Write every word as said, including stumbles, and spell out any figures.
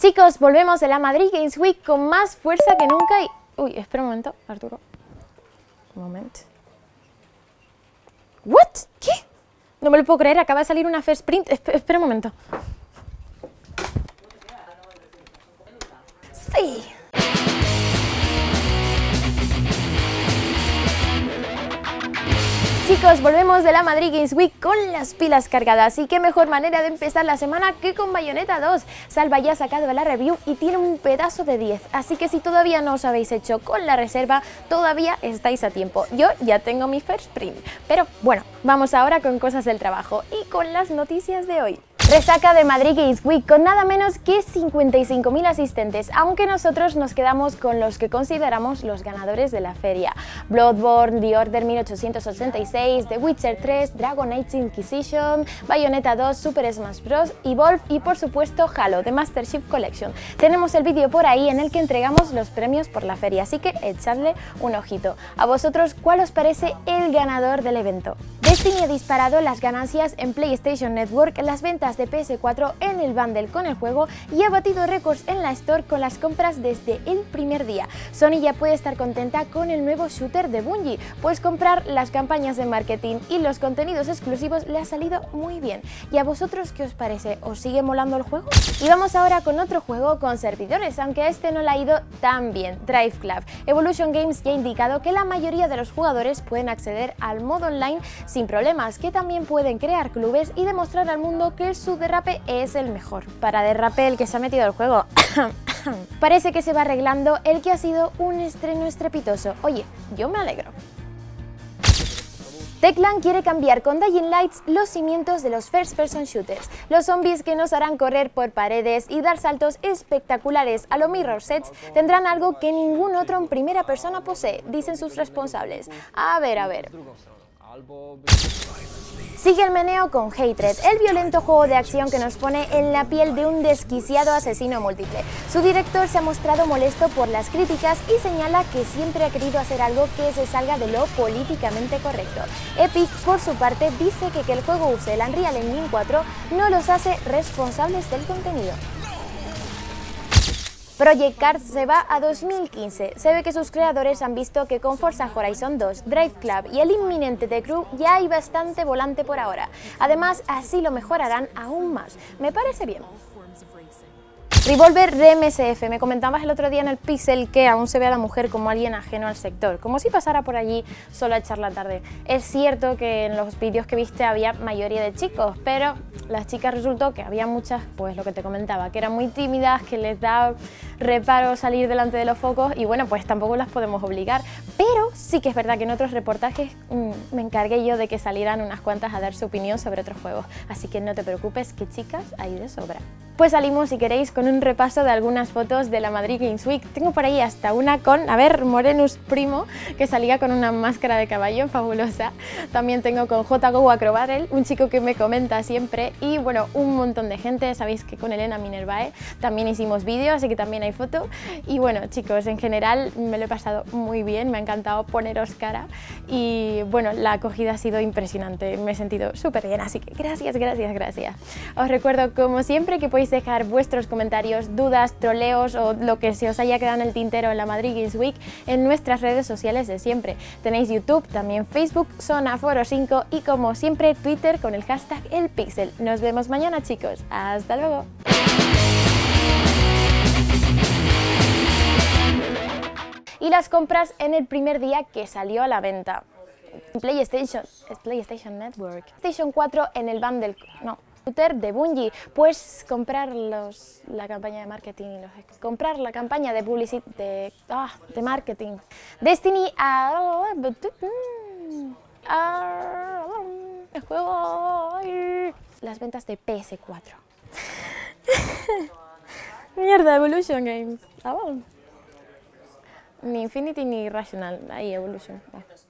Chicos, volvemos de la Madrid Games Week con más fuerza que nunca y... Uy, espera un momento, Arturo. Un momento. ¿What? ¿Qué? No me lo puedo creer, acaba de salir una first print. Esp- espera un momento. Sí. Chicos, volvemos de la Madrid Games Week con las pilas cargadas y qué mejor manera de empezar la semana que con Bayonetta dos. Salva ya ha sacado la review y tiene un pedazo de diez, así que si todavía no os habéis hecho con la reserva, todavía estáis a tiempo. Yo ya tengo mi first print, pero bueno, vamos ahora con cosas del trabajo y con las noticias de hoy. Resaca de Madrid Games Week con nada menos que cincuenta y cinco mil asistentes, aunque nosotros nos quedamos con los que consideramos los ganadores de la feria. Bloodborne, The Order mil ochocientos ochenta y seis, The Witcher tres, Dragon Age Inquisition, Bayonetta dos, Super Smash Bros, Evolve y por supuesto Halo, The Master Chief Collection. Tenemos el vídeo por ahí en el que entregamos los premios por la feria, así que echadle un ojito. A vosotros, ¿cuál os parece el ganador del evento? Destiny ha disparado las ganancias en PlayStation Network, las ventas de P S cuatro en el bundle con el juego y ha batido récords en la Store con las compras desde el primer día. Sony ya puede estar contenta con el nuevo shooter de Bungie, pues comprar las campañas de marketing y los contenidos exclusivos le ha salido muy bien. ¿Y a vosotros qué os parece? ¿Os sigue molando el juego? Y vamos ahora con otro juego con servidores, aunque a este no le ha ido tan bien, Drive Club. Evolution Games ya ha indicado que la mayoría de los jugadores pueden acceder al modo online sin problemas, que también pueden crear clubes y demostrar al mundo que su derrape es el mejor. Para derrape el que se ha metido al juego. Parece que se va arreglando el que ha sido un estreno estrepitoso. Oye, yo me alegro. Techland quiere cambiar con Dying Lights los cimientos de los first person shooters, los zombies que nos harán correr por paredes y dar saltos espectaculares a lo Mirror's Edge tendrán algo que ningún otro en primera persona posee, dicen sus responsables. A ver, a ver... Sigue el meneo con Hatred, el violento juego de acción que nos pone en la piel de un desquiciado asesino múltiple. Su director se ha mostrado molesto por las críticas y señala que siempre ha querido hacer algo que se salga de lo políticamente correcto. Epic, por su parte, dice que que el juego use el Unreal Engine cuatro no los hace responsables del contenido. Project Cars se va a dos mil quince. Se ve que sus creadores han visto que con Forza Horizon dos, Drive Club y el inminente The Crew ya hay bastante volante por ahora. Además, así lo mejorarán aún más. Me parece bien. Revolver de M S F. Me comentabas el otro día en el Pixel que aún se ve a la mujer como alguien ajeno al sector, como si pasara por allí solo a echar la tarde. Es cierto que en los vídeos que viste había mayoría de chicos, pero las chicas resultó que había muchas, pues lo que te comentaba, que eran muy tímidas, que les da reparo salir delante de los focos y bueno, pues tampoco las podemos obligar. Pero sí que es verdad que en otros reportajes mmm, me encargué yo de que salieran unas cuantas a dar su opinión sobre otros juegos, así que no te preocupes que chicas hay de sobra. Pues salimos, si queréis, con un repaso de algunas fotos de la Madrid Games Week. Tengo por ahí hasta una con, a ver, Morenus Primo, que salía con una máscara de caballo fabulosa. También tengo con J Go Acrobarrel, un chico que me comenta siempre. Y bueno, un montón de gente, sabéis que con Elena Minervae también hicimos vídeo, así que también hay foto. Y bueno, chicos, en general me lo he pasado muy bien, me ha encantado poneros cara. Y bueno, la acogida ha sido impresionante, me he sentido súper bien, así que gracias, gracias, gracias. Os recuerdo, como siempre, que podéis dejar vuestros comentarios, dudas, troleos o lo que se os haya quedado en el tintero en la Madrid Games Week en nuestras redes sociales de siempre. Tenéis YouTube, también Facebook, Zona Foro cinco y como siempre Twitter con el hashtag ElPixel. Nos vemos mañana, chicos. Hasta luego. Y las compras en el primer día que salió a la venta. PlayStation, es PlayStation Network. PlayStation cuatro en el bundle, no. De Bungie, pues comprar los, la campaña de marketing y los, comprar la campaña de publicidad de, ah, de marketing. Destiny a, a el juego las ventas de P S cuatro. Mierda, Evolution Games. Ah, bueno. Ni Infinity ni Rational, ahí Evolution. Ah.